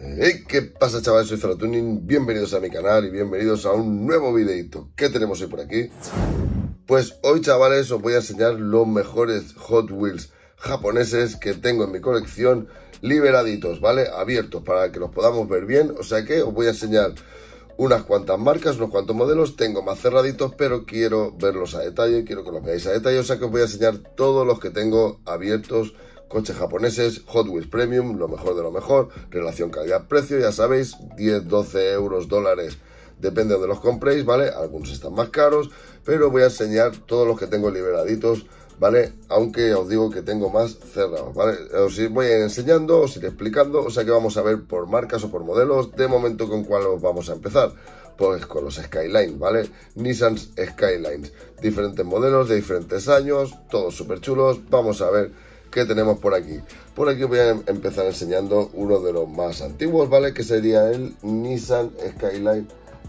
Hey, ¿qué pasa, chavales? Soy Zeratuning, bienvenidos a mi canal y bienvenidos a un nuevo videito. ¿Qué tenemos hoy por aquí? Pues hoy, chavales, os voy a enseñar los mejores Hot Wheels japoneses que tengo en mi colección, liberaditos, ¿vale? Abiertos para que los podamos ver bien, o sea que os voy a enseñar unas cuantas marcas, unos cuantos modelos. Tengo más cerraditos, pero quiero verlos a detalle, quiero que los veáis a detalle, o sea que os voy a enseñar todos los que tengo abiertos. Coches japoneses, Hot Wheels Premium, lo mejor de lo mejor, relación calidad-precio, ya sabéis, 10, 12 euros, dólares, depende de donde los compréis, ¿vale? Algunos están más caros, pero voy a enseñar todos los que tengo liberaditos, ¿vale? Aunque os digo que tengo más cerrados, ¿vale? Os voy a ir enseñando, os iré explicando, o sea que vamos a ver por marcas o por modelos. De momento, ¿con cuál os vamos a empezar? Pues con los Skyline, ¿vale? Nissan Skylines, diferentes modelos de diferentes años, todos súper chulos. Vamos a ver ¿qué tenemos por aquí? Por aquí voy a empezar enseñando uno de los más antiguos, ¿vale? Que sería el Nissan Skyline,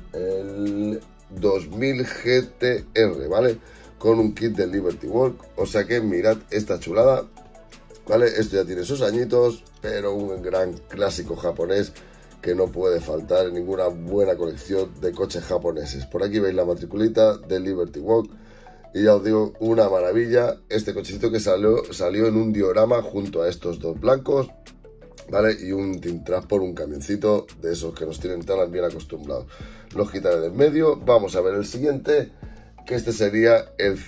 el 2000 GTR, ¿vale? Con un kit de Liberty Walk, o sea que mirad esta chulada, ¿vale? Esto ya tiene sus añitos, pero un gran clásico japonés que no puede faltar en ninguna buena colección de coches japoneses. Por aquí veis la matriculita de Liberty Walk. Y ya os digo, una maravilla, este cochecito que salió en un diorama junto a estos dos blancos, ¿vale? Y un Tintrap por un camioncito de esos que nos tienen tan bien acostumbrados. Los quitaré del medio. Vamos a ver el siguiente, que este sería el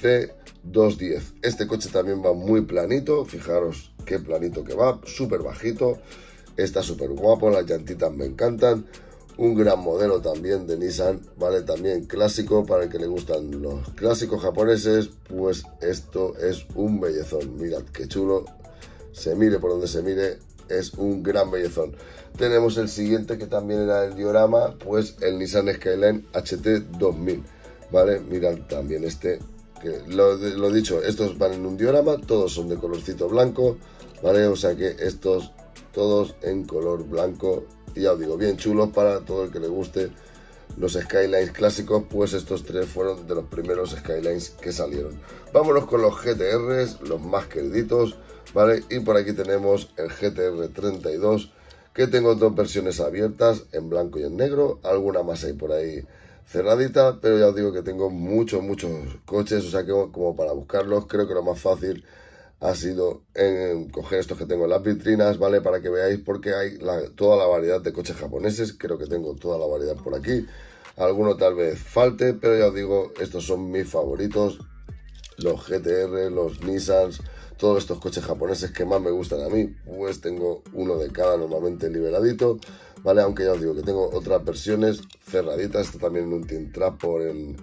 C210. Este coche también va muy planito, fijaros qué planito que va, súper bajito, está súper guapo, las llantitas me encantan. Un gran modelo también de Nissan, ¿vale? También clásico, para el que le gustan los clásicos japoneses, pues esto es un bellezón. Mirad qué chulo, se mire por donde se mire, es un gran bellezón. Tenemos el siguiente, que también era el diorama, pues el Nissan Skyline HT 2000, ¿vale? Mirad también este, que lo dicho, estos van en un diorama, todos son de colorcito blanco, ¿vale? O sea que estos todos en color blanco. Y ya os digo, bien chulos para todo el que le guste los Skylines clásicos, pues estos tres fueron de los primeros Skylines que salieron. Vámonos con los GTRs, los más queriditos, ¿vale? Y por aquí tenemos el GTR 32, que tengo dos versiones abiertas, en blanco y en negro, alguna más hay por ahí cerradita, pero ya os digo que tengo muchos coches, o sea que como para buscarlos, creo que lo más fácil ha sido en coger estos que tengo en las vitrinas, ¿vale? Para que veáis, porque hay toda la variedad de coches japoneses. Creo que tengo toda la variedad por aquí. Alguno tal vez falte, pero ya os digo, estos son mis favoritos. Los GTR, los Nissans, todos estos coches japoneses que más me gustan a mí, pues tengo uno de cada normalmente liberadito, ¿vale? Aunque ya os digo que tengo otras versiones cerraditas. Esto también en un Tintrap por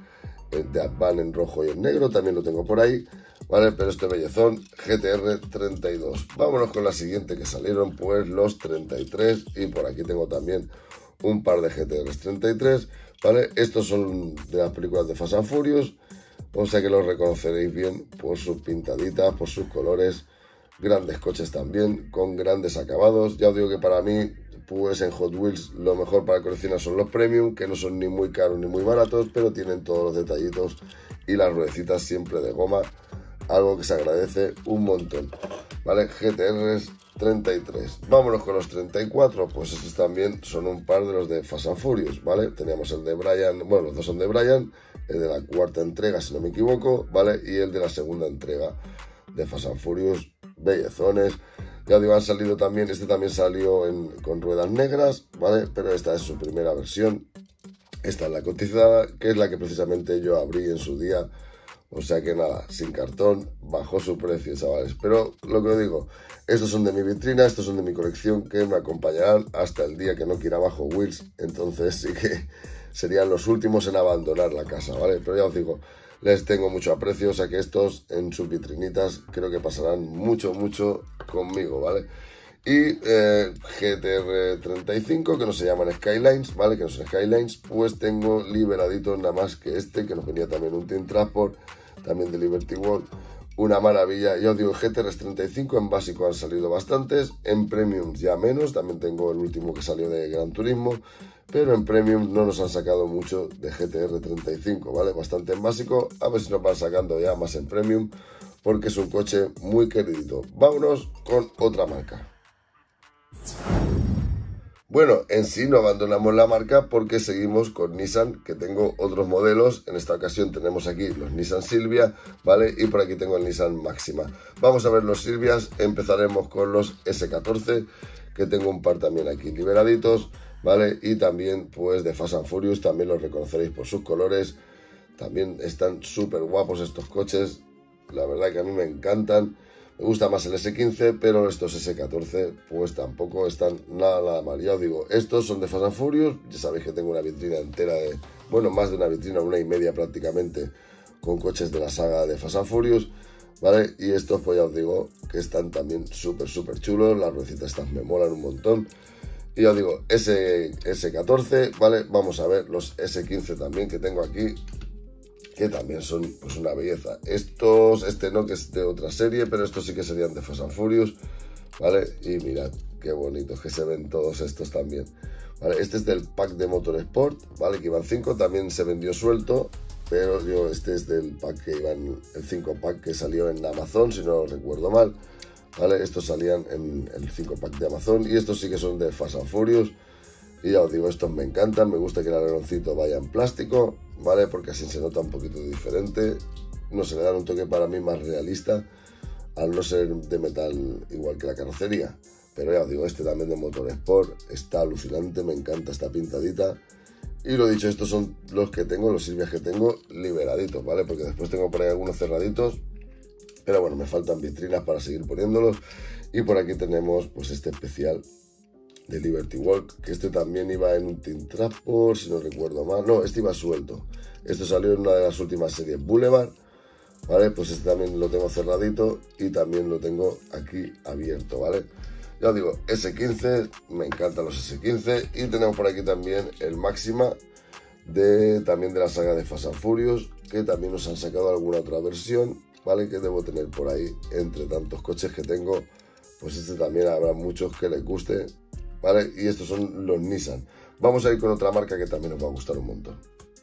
de Advan en rojo y en negro, también lo tengo por ahí, ¿vale? Pero este bellezón, GTR 32. Vámonos con la siguiente que salieron, pues los 33, y por aquí tengo también un par de GTR 33, ¿vale? Estos son de las películas de Fast and Furious, o sea que los reconoceréis bien por sus pintaditas, por sus colores. Grandes coches también, con grandes acabados. Ya os digo que para mí, pues en Hot Wheels lo mejor para coleccionar son los Premium, que no son ni muy caros ni muy baratos, pero tienen todos los detallitos y las ruedecitas siempre de goma, algo que se agradece un montón, ¿vale? GTRs 33. Vámonos con los 34, pues estos también son un par de los de Fast and Furious, ¿vale? Teníamos el de Brian, bueno, los dos son de Brian, el de la cuarta entrega, si no me equivoco, ¿vale? Y el de la segunda entrega de Fast and Furious, bellezones. Ya digo, han salido también, este también salió con ruedas negras, ¿vale? Pero esta es su primera versión. Esta es la cotizada, que es la que precisamente yo abrí en su día. O sea que nada, sin cartón, bajó su precio, chavales. Pero lo que os digo, estos son de mi vitrina, estos son de mi colección, que me acompañarán hasta el día que no quiera bajo Wheels. Entonces sí que serían los últimos en abandonar la casa, ¿vale? Pero ya os digo, les tengo mucho aprecio, o sea que estos en sus vitrinitas creo que pasarán mucho conmigo, ¿vale? Y GTR 35, que no se llaman Skylines, ¿vale? Que no son Skylines, pues tengo liberaditos nada más que este, que nos venía también un Team Transport, también de Liberty World. Una maravilla. Ya os digo, GTR 35 en básico han salido bastantes, en Premium ya menos, también tengo el último que salió de Gran Turismo, pero en Premium no nos han sacado mucho de GTR 35, ¿vale? Bastante en básico, a ver si nos van sacando ya más en Premium, porque es un coche muy queridito. Vámonos con otra marca. Bueno, en sí no abandonamos la marca porque seguimos con Nissan, que tengo otros modelos. En esta ocasión tenemos aquí los Nissan Silvia, ¿vale? Y por aquí tengo el Nissan Máxima. Vamos a ver los Silvias. Empezaremos con los S14, que tengo un par también aquí liberaditos, ¿vale? Y también, pues, de Fast and Furious, también los reconoceréis por sus colores. También están súper guapos estos coches. La verdad que a mí me encantan. Me gusta más el S15, pero estos S14 pues tampoco están nada mal. Ya os digo, estos son de Fast and Furious. Ya sabéis que tengo una vitrina entera de... Bueno, más de una vitrina, una y media prácticamente, con coches de la saga de Fast and Furious, ¿vale? Y estos pues ya os digo que están también súper chulos. Las ruedecitas estas me molan un montón. Y ya os digo, S14, ¿vale? Vamos a ver los S15 también que tengo aquí, que también son pues una belleza. Estos, este no, que es de otra serie, pero estos sí que serían de Fast and Furious, ¿vale? Y mirad qué bonitos que se ven todos estos también, ¿vale? Este es del pack de Motorsport, ¿vale? Que iban 5, también se vendió suelto, pero yo este es del pack que iban, el 5 pack que salió en Amazon, si no recuerdo mal, ¿vale? Estos salían en el 5 pack de Amazon y estos sí que son de Fast and Furious. Y ya os digo, estos me encantan, me gusta que el aleroncito vaya en plástico, ¿vale? Porque así se nota un poquito diferente, no se le da un toque para mí más realista, al no ser de metal igual que la carrocería. Pero ya os digo, este también de Motorsport está alucinante, me encanta esta pintadita. Y lo dicho, estos son los que tengo, los Silvias que tengo liberaditos, ¿vale? Porque después tengo por ahí algunos cerraditos, pero bueno, me faltan vitrinas para seguir poniéndolos. Y por aquí tenemos pues este especial de Liberty Walk, que este también iba en un Team Transport, si no recuerdo mal. No, este iba suelto. Esto salió en una de las últimas series Boulevard, ¿vale? Pues este también lo tengo cerradito y también lo tengo aquí abierto, ¿vale? Ya os digo, S15, me encantan los S15. Y tenemos por aquí también el Máxima, también de la saga de Fast and Furious, que también nos han sacado alguna otra versión, ¿vale? Que debo tener por ahí, entre tantos coches que tengo, pues este también habrá muchos que les guste, ¿vale? Y estos son los Nissan. Vamos a ir con otra marca que también nos va a gustar un montón.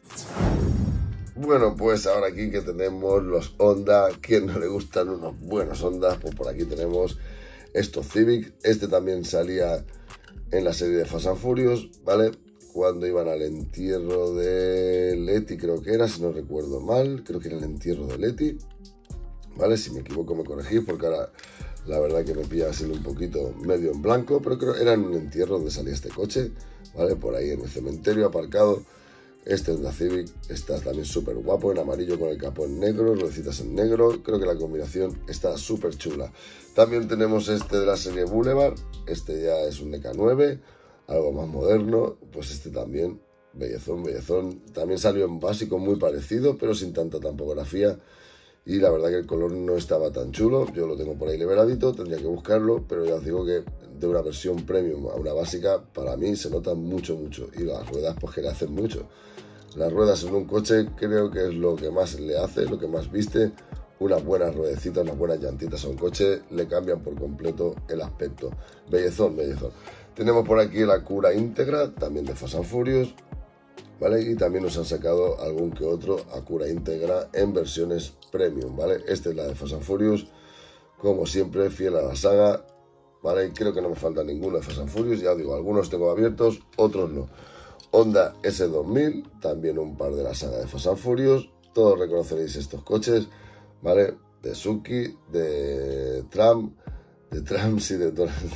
Bueno, pues ahora aquí que tenemos los Honda. ¿Quién no le gustan unos buenos Honda? Pues por aquí tenemos estos Civic. Este también salía en la serie de Fast and Furious, ¿vale? Cuando iban al entierro de Letty, creo que era, si no recuerdo mal. Creo que era el entierro de Letty, ¿vale? Si me equivoco me corregís, porque ahora la verdad que me pilla así un poquito medio en blanco, pero creo que era en un entierro donde salía este coche, ¿vale? Por ahí en el cementerio aparcado. Este es la Civic, está también súper guapo, en amarillo con el capó en negro, ruedecitas en negro. Creo que la combinación está súper chula. También tenemos este de la serie Boulevard, este ya es un DK9, algo más moderno, pues este también, bellezón. También salió en básico muy parecido, pero sin tanta tampografía. Y la verdad que el color no estaba tan chulo. Yo lo tengo por ahí liberadito, tendría que buscarlo, pero ya os digo que de una versión premium a una básica, para mí se nota mucho. Y las ruedas pues que le hacen mucho. Las ruedas en un coche creo que es lo que más le hace, lo que más viste. Unas buenas ruedecitas, unas buenas llantitas a un coche le cambian por completo el aspecto. Bellezón. Tenemos por aquí la Acura íntegra, también de Fast and Furious, ¿vale? Y también nos han sacado algún que otro Acura íntegra en versiones premium, ¿vale? Esta es la de Fast and Furious, como siempre, fiel a la saga, ¿vale? Y creo que no me falta ninguno de Fast and Furious, ya os digo, algunos tengo abiertos, otros no. Honda S2000, también un par de la saga de Fast and Furious, todos reconoceréis estos coches, ¿vale? De Suzuki, de Tram, sí, de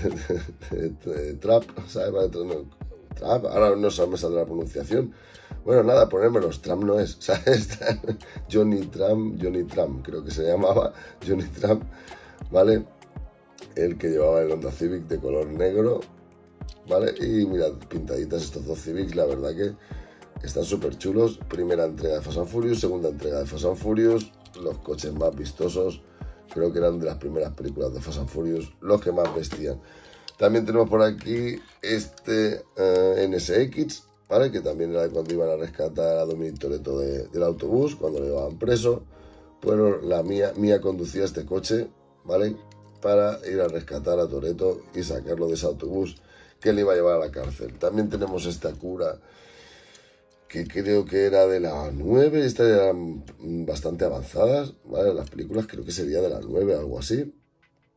Trap, ¿sabes? Trap, ahora no me saldrá la pronunciación. Bueno, nada, ponérmelos, Tram no es, ¿sabes? Johnny Tram, creo que se llamaba, Johnny Tram, ¿vale? El que llevaba el Honda Civic de color negro, ¿vale? Y mirad, pintaditas estos dos Civics, la verdad que están súper chulos. Primera entrega de Fast and Furious, segunda entrega de Fast and Furious, los coches más vistosos, creo que eran de las primeras películas de Fast and Furious, los que más vestían. También tenemos por aquí este NSX, ¿vale? Que también era de cuando iban a rescatar a Dominic Toretto del autobús, cuando le llevaban preso. Bueno, la mía conducía este coche, ¿vale? Para ir a rescatar a Toretto y sacarlo de ese autobús que le iba a llevar a la cárcel. También tenemos esta Acura, que creo que era de la 9, estas eran bastante avanzadas, ¿vale? Las películas creo que sería de la 9, algo así,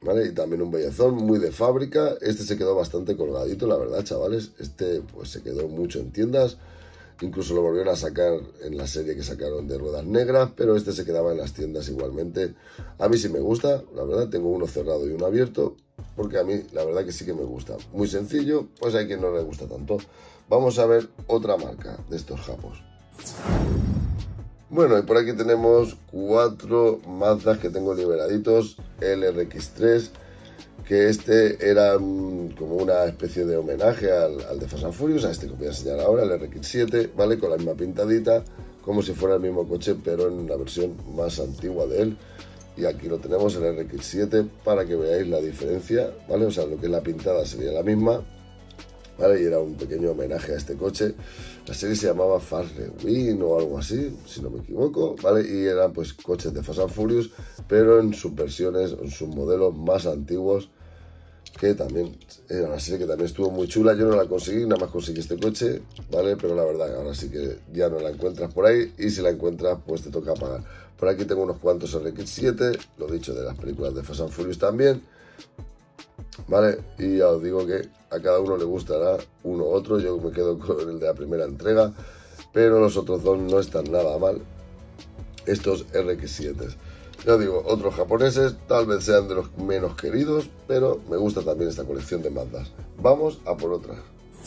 ¿vale? Y también un bellezón muy de fábrica. Este se quedó bastante colgadito, la verdad, chavales. Este pues se quedó mucho en tiendas. Incluso lo volvieron a sacar en la serie que sacaron de ruedas negras, pero este se quedaba en las tiendas igualmente. A mí sí me gusta, la verdad, tengo uno cerrado y uno abierto, porque a mí la verdad que sí que me gusta. Muy sencillo, pues hay quien no le gusta tanto. Vamos a ver otra marca de estos japos. Bueno, y por aquí tenemos 4 Mazdas que tengo liberaditos, el RX3, que este era como una especie de homenaje al de Fast and Furious, a este que voy a enseñar ahora, el RX7, ¿vale? Con la misma pintadita, como si fuera el mismo coche, pero en la versión más antigua de él. Y aquí lo tenemos, el RX7, para que veáis la diferencia, ¿vale? O sea, lo que es la pintada sería la misma, ¿vale? Y era un pequeño homenaje a este coche. La serie se llamaba Fast Win o algo así, si no me equivoco, ¿vale? Y eran pues coches de Fast and Furious, pero en sus versiones, en sus modelos más antiguos, que también era una serie que también estuvo muy chula. Yo no la conseguí, nada más conseguí este coche, ¿vale? Pero la verdad, ahora sí que ya no la encuentras por ahí, y si la encuentras, pues te toca pagar. Por aquí tengo unos cuantos RX7, lo dicho, de las películas de Fast and Furious también, ¿vale? Y ya os digo que a cada uno le gustará uno u otro. Yo me quedo con el de la primera entrega, pero los otros dos no están nada mal, estos RX7. Ya digo, otros japoneses tal vez sean de los menos queridos, pero me gusta también esta colección de Mazdas. Vamos a por otra.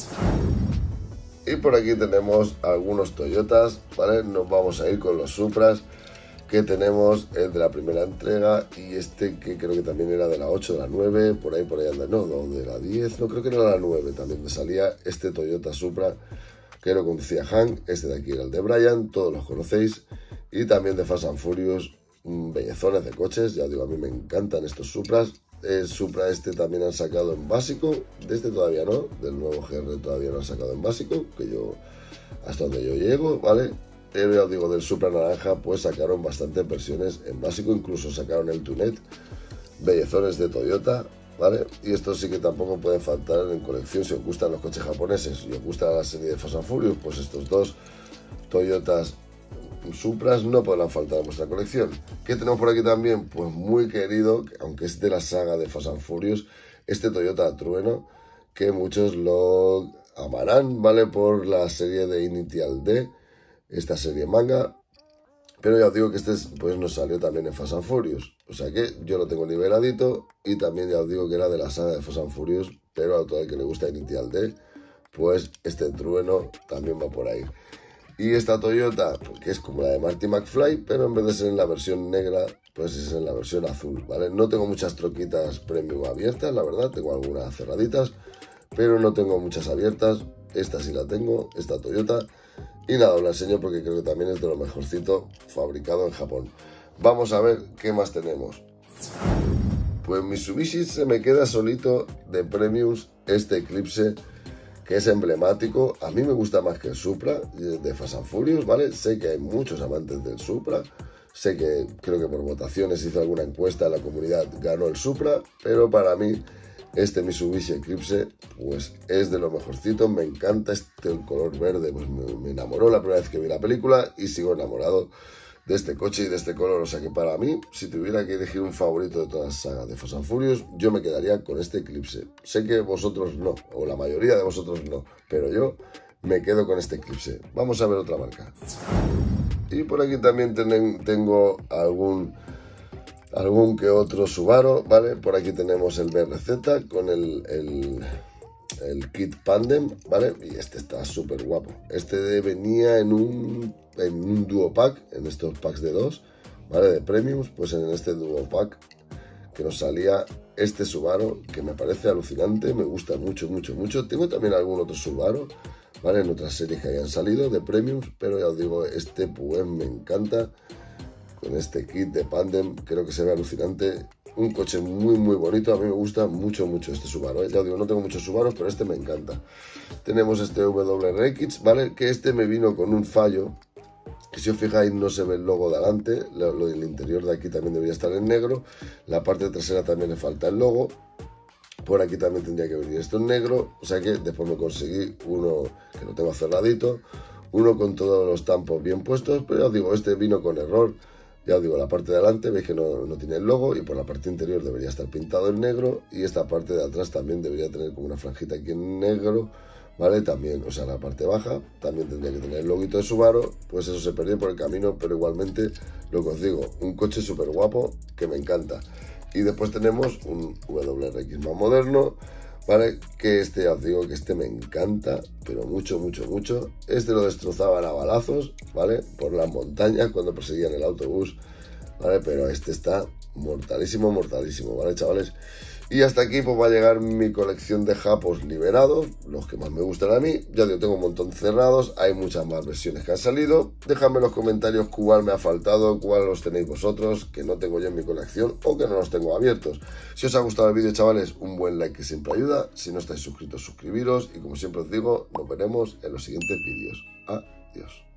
Y por aquí tenemos algunos Toyotas, ¿vale? Nos vamos a ir con los Supras, que tenemos el de la primera entrega y este que creo que también era de la 8, de la 9, por ahí anda, no, de la 10, no, creo que era la 9 también me salía este Toyota Supra, que lo conducía Hank. Este de aquí era el de Brian, todos los conocéis, y también de Fast and Furious, bellezones de coches. Ya digo, a mí me encantan estos Supras. El Supra este también han sacado en básico, de este todavía no, del nuevo GR todavía no han sacado en básico, que yo, hasta donde yo llego, ¿vale? Pero ya os digo, del Supra naranja pues sacaron bastantes versiones en básico, incluso sacaron el Tunet, bellezones de Toyota, ¿vale? Y estos sí que tampoco pueden faltar en colección si os gustan los coches japoneses y os gusta la serie de Fast and Furious, pues estos dos Toyotas Supras no podrán faltar en vuestra colección. ¿Qué tenemos por aquí también? Pues muy querido, aunque es de la saga de Fast and Furious, este Toyota Trueno, que muchos lo amarán, ¿vale? Por la serie de Initial D, esta serie manga, pero ya os digo que este pues nos salió también en Fast and Furious, o sea que yo lo tengo niveladito, y también ya os digo que era de la saga de Fast and Furious, pero a todo el que le gusta Initial D, pues este Trueno también va por ahí. Y esta Toyota, que es como la de Marty McFly, pero en vez de ser en la versión negra, pues es en la versión azul, ¿vale? No tengo muchas troquitas premium abiertas, la verdad, tengo algunas cerraditas, pero no tengo muchas abiertas. Esta sí la tengo, esta Toyota. Y nada, os la enseño porque creo que también es de lo mejorcito fabricado en Japón. Vamos a ver qué más tenemos. Pues Mitsubishi se me queda solito de premiums este Eclipse, que es emblemático. A mí me gusta más que el Supra de Fast and Furious, ¿vale? Sé que hay muchos amantes del Supra, sé que creo que por votaciones hizo alguna encuesta en la comunidad, ganó el Supra, pero para mí este Mitsubishi Eclipse pues es de lo mejorcito. Me encanta este color verde, pues me enamoró la primera vez que vi la película y sigo enamorado de este coche y de este color. O sea que para mí, si tuviera que elegir un favorito de toda la saga de Fast and Furious, yo me quedaría con este Eclipse. Sé que vosotros no, o la mayoría de vosotros no, pero yo me quedo con este Eclipse. Vamos a ver otra marca. Y por aquí también tengo algún que otro Subaru, ¿vale? Por aquí tenemos el BRZ con el kit Pandem, ¿vale? Y este está súper guapo. Este venía en un duo pack, en estos packs de 2, ¿vale? De premiums, pues en este duo pack que nos salía este Subaru, que me parece alucinante, me gusta mucho, mucho, mucho. Tengo también algún otro Subaru, ¿vale? En otras series que hayan salido de premiums, pero ya os digo, este pues me encanta. Con este kit de Pandem, creo que se ve alucinante. Un coche muy muy bonito, a mí me gusta mucho mucho este Subaru, ¿eh? Ya os digo, no tengo muchos Subarus, pero este me encanta. Tenemos este WRX, ¿vale? Que este me vino con un fallo, que si os fijáis no se ve el logo de adelante, lo del interior de aquí también debería estar en negro, la parte trasera también le falta el logo, por aquí también tendría que venir esto en negro, o sea que después me conseguí uno que lo tengo cerradito, uno con todos los tampos bien puestos, pero ya os digo, este vino con error. Ya os digo, la parte de adelante veis que no tiene el logo y por la parte interior debería estar pintado en negro y esta parte de atrás también debería tener como una franjita aquí en negro, ¿vale? También, o sea, la parte baja también tendría que tener el loguito de Subaru, pues eso se perdió por el camino, pero igualmente, lo que os digo, un coche súper guapo que me encanta. Y después tenemos un WRX más moderno, ¿vale? Que ya os digo que este me encanta, pero mucho, mucho, mucho. Este lo destrozaban a balazos, ¿vale? Por las montañas cuando perseguían el autobús, ¿vale? Pero este está mortalísimo, mortalísimo, ¿vale, chavales? Y hasta aquí pues va a llegar mi colección de japos liberados, los que más me gustan a mí. Ya digo, tengo un montón cerrados, hay muchas más versiones que han salido. Dejadme en los comentarios cuál me ha faltado, cuál los tenéis vosotros, que no tengo yo en mi colección o que no los tengo abiertos. Si os ha gustado el vídeo, chavales, un buen like que siempre ayuda. Si no estáis suscritos, suscribiros. Y como siempre os digo, nos veremos en los siguientes vídeos. Adiós.